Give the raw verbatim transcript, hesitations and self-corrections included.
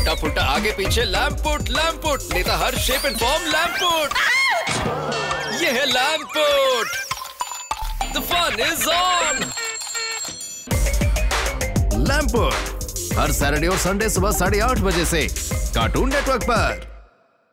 उल्टा पुल्टा आगे पीछे लैम्प पुट लैम्प पुट, नहीं तो हर shape and form Lamput. ये है Lamput. The fun is on। Lamput हर सैटरडे और संडे सुबह साढ़े आठ बजे से कार्टून नेटवर्क पर।